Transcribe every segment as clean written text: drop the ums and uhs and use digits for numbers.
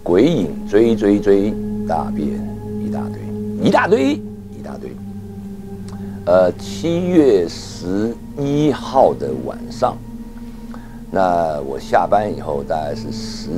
鬼影追，大便一大堆。7月11号的晚上，那我下班以后大概是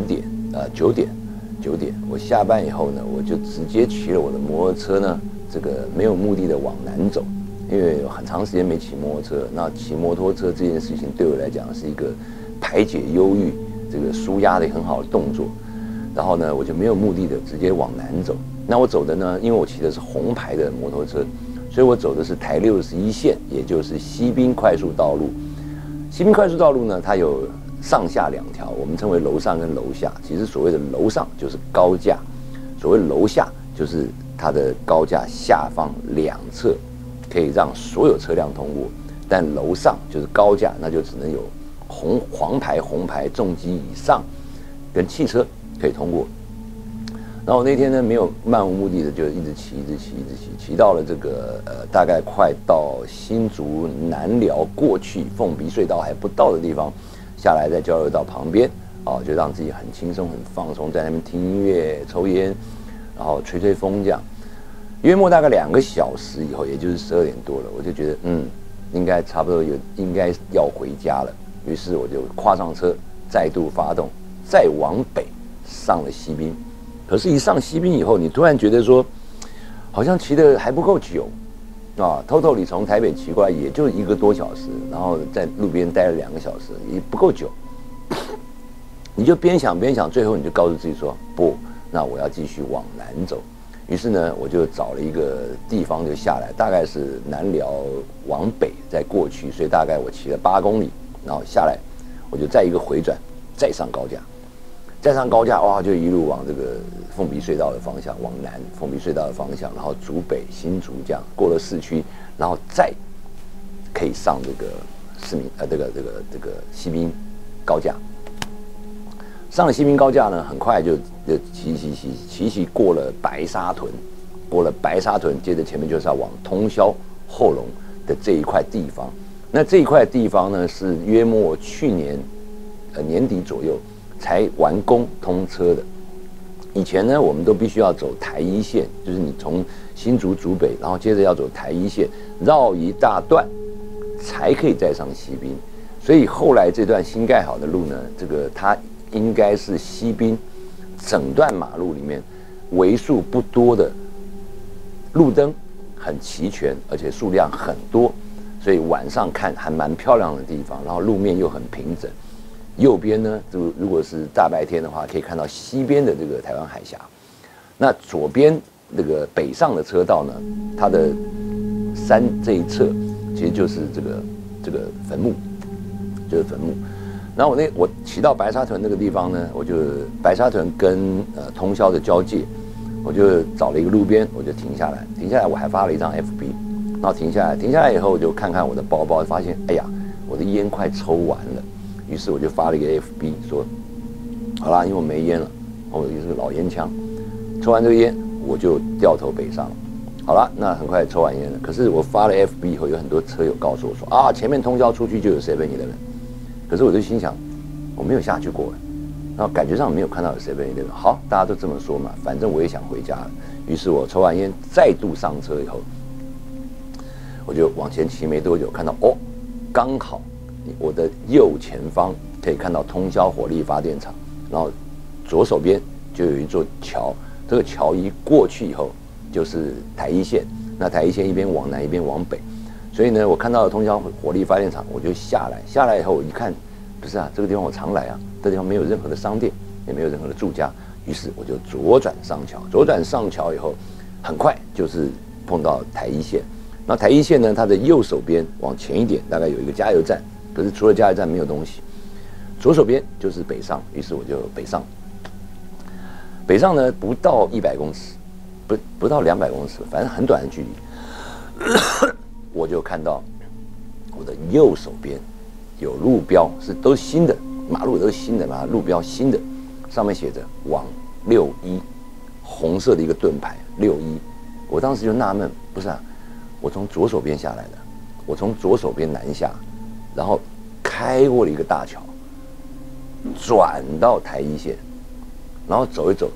9点，我下班以后呢，我就直接骑了我的摩托车呢，这个没有目的的往南走，因为有很长时间没骑摩托车，那骑摩托车这件事情对我来讲是一个排解忧郁、这个舒压的很好的动作。然后呢，我就没有目的的直接往南走。那我走的呢，因为我骑的是红牌的摩托车，所以我走的是台61线，也就是西滨快速道路。西滨快速道路呢，它有上下两条，我们称为楼上跟楼下。其实所谓的楼上就是高架，所谓楼下就是它的高架下方两侧可以让所有车辆通过，但楼上就是高架，那就只能有黄牌重机以上跟汽车可以通过。然后我那天呢，没有漫无目的的就一直骑到了这个大概快到新竹南寮过去凤鼻隧道还不到的地方，下来在交流道旁边就让自己很轻松很放松，在那边听音乐抽烟，然后吹风这样。约莫大概2个小时以后，也就是12点多了，我就觉得应该差不多应该要回家了。于是我就跨上车，再度发动，再往北上了西滨。可是，一上西滨以后，你突然觉得说，好像骑得还不够久，totally 从台北骑过来也就1个多小时，然后在路边待了2个小时，也不够久。你就边想，最后你就告诉自己说，不，那我要继续往南走。于是呢，我就找了一个地方就下来，大概是南寮往北再过去，所以大概我骑了8公里，然后下来，我就再一个回转，再上高架，哇，就一路往这个凤鼻隧道的方向，往南凤鼻隧道的方向，然后竹北、新竹这样过了市区，然后再可以上这个这个西滨高架。上了西滨高架呢，很快就骑过了白沙屯，接着前面就是要往通霄后龙的这一块地方。那这一块地方呢，是约莫去年年底左右才完工通车的。以前呢，我们都必须要走台1线，就是你从新竹竹北，然后接着要走台1线，绕一大段，才可以再上西滨。所以后来这段新盖好的路呢，这个它应该是西滨整段马路里面为数不多的路灯很齐全，而且数量很多，所以晚上看还蛮漂亮的地方，然后路面又很平整。右边呢，如果是大白天的话，可以看到西边的这个台湾海峡。那左边这个北上的车道呢，它的山这一侧其实就是这个坟墓，就是坟墓。然后我骑到白沙屯那个地方呢，我就白沙屯跟通霄的交界，我就找了一个路边，我就停下来，我还发了一张 FB， 然后停下来以后，我就看看我的包包，发现哎呀，我的烟快抽完了。于是我就发了一个 FB 说，好啦，因为我没烟了，我就是个老烟枪，抽完这个烟我就掉头北上了。好了，那很快抽完烟了。可是我发了 FB 以后，有很多车友告诉我说前面通霄出去就有 7-Eleven， 可是我就心想，我没有下去过，然后感觉上没有看到有 7-Eleven。好，大家都这么说嘛，反正我也想回家了。于是我抽完烟再度上车以后，我就往前骑没多久，看到刚好我的右前方可以看到通霄火力发电厂，然后左手边就有一座桥，这个桥一过去以后就是台1线，那台1线一边往南一边往北，所以呢，我看到了通霄火力发电厂，我就下来以后我一看，不是啊，这个地方我常来啊，这地方没有任何的商店，也没有任何的住家，于是我就左转上桥以后，很快就是碰到台1线。那台1线呢，它的右手边往前一点，大概有一个加油站。可是除了加油站没有东西，左手边就是北上，于是我就北上。北上呢不到100公尺，不到200公尺，反正很短的距离，我就看到我的右手边有路标，都是新的，马路都是新的嘛，路标新的，上面写着往61，红色的一个盾牌61。我当时就纳闷，不是啊，我从左手边下来的，我从左手边南下。然后开过了一个大桥，转到台1线，然后走一走，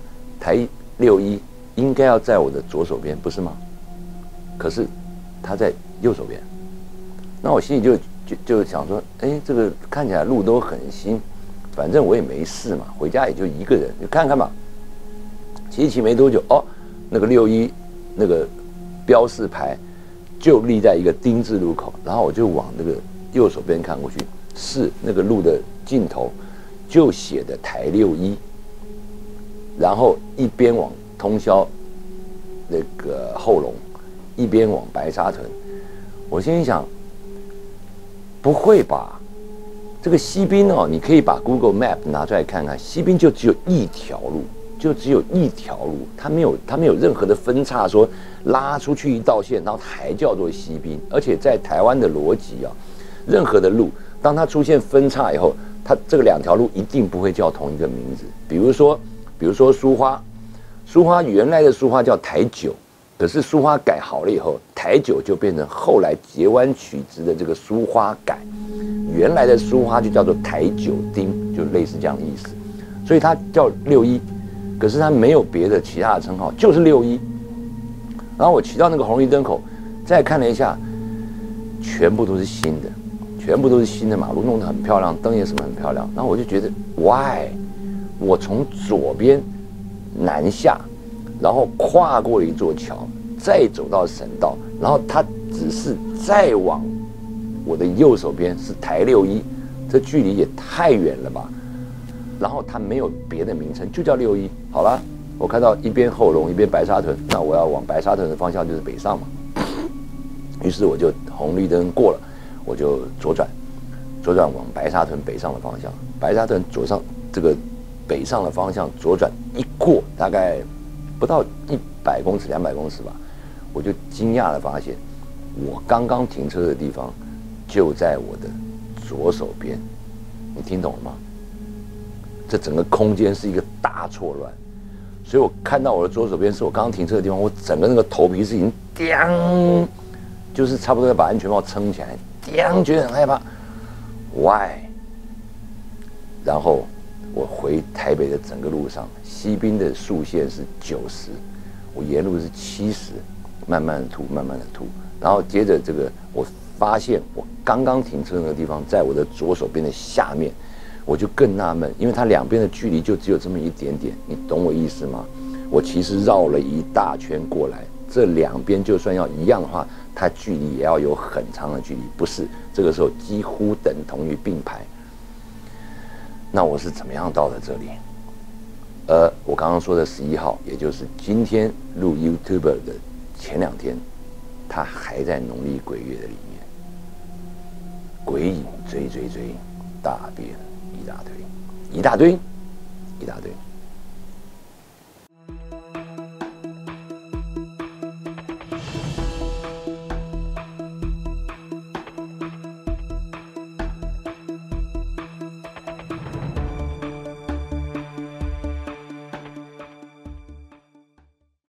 台61应该要在我的左手边，不是吗？可是它在右手边。那我心里就想说，哎，这个看起来路都很新，反正我也没事嘛，回家也就一个人，就看看吧。骑没多久，哦，那个61那个标示牌就立在一个丁字路口，然后我就往那个右手边看过去，是那个路的尽头就写的台61，然后一边往通霄那个后龙，一边往白沙屯。我心里想，不会吧？这个西滨哦，你可以把 Google Map 拿出来看看，西滨就只有一条路，它没有任何的分岔，说拉出去一道线，然后还叫做西滨。而且在台湾的逻辑啊，任何的路，当它出现分岔以后，它这个2条路一定不会叫同一个名字。比如说苏花原来的苏花叫台9，可是苏花改好了以后，台9就变成后来截弯取直的这个苏花改，原来的苏花就叫做台9丁，就类似这样的意思。所以它叫61，可是它没有别的其他的称号，就是61。然后我骑到那个红绿灯口，再看了一下，全部都是新的马路，弄得很漂亮，灯也什么很漂亮。然后我就觉得 ，why？ 我从左边南下，然后跨过了一座桥，再走到省道，然后它只是再往我的右手边是台61，这距离也太远了吧？然后它没有别的名称，就叫61。好了，我看到一边后龙一边白沙屯，那我要往白沙屯的方向就是北上嘛。于是我就红绿灯过了，我就左转往白沙屯北上的方向。白沙屯左上这个北上的方向左转一过，大概不到100公尺200公尺吧，我就惊讶地发现，我刚刚停车的地方就在我的左手边。你听懂了吗？这整个空间是一个大错乱，所以我看到我的左手边是我刚刚停车的地方，我整个那个头皮是已经叮，就是差不多要把安全帽撑起来，叮，觉得很害怕。Why？ 然后我回台北的整个路上，西滨的速限是90，我沿路是70，慢慢的吐，然后接着这个我发现我刚刚停车那个地方在我的左手边的下面。我就更纳闷，因为它两边的距离就只有这么一点点，你懂我意思吗？我其实绕了一大圈过来，这两边就算要一样的话，它距离也要有很长的距离，不是？这个时候几乎等同于并排。那我是怎么样到的这里？我刚刚说的11号，也就是今天录 YouTuber 的前2天，它还在农历鬼月的里面，鬼影追，大便。一大堆。